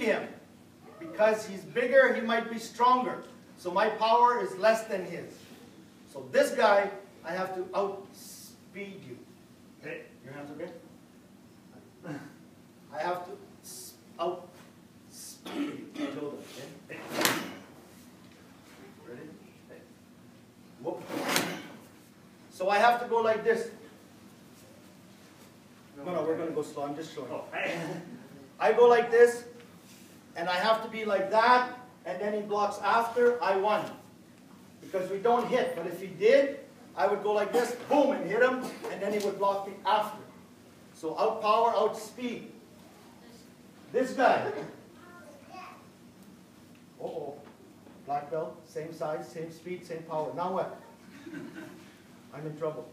him. Because he's bigger, he might be stronger. So my power is less than his. So this guy, I have to outspeed you. Okay? Your hands okay? I have to outspeed you. Okay? Ready? Whoop. So I have to go like this. No, we're going to go slow. I'm just showing. Oh, hey. I go like this, and I have to be like that, and then he blocks after. I won. Because we don't hit. But if he did, I would go like this, boom, and hit him, and then he would block me after. So outpower, outspeed. This guy. Uh-oh. Black belt, same size, same speed, same power. Now what? I'm in trouble.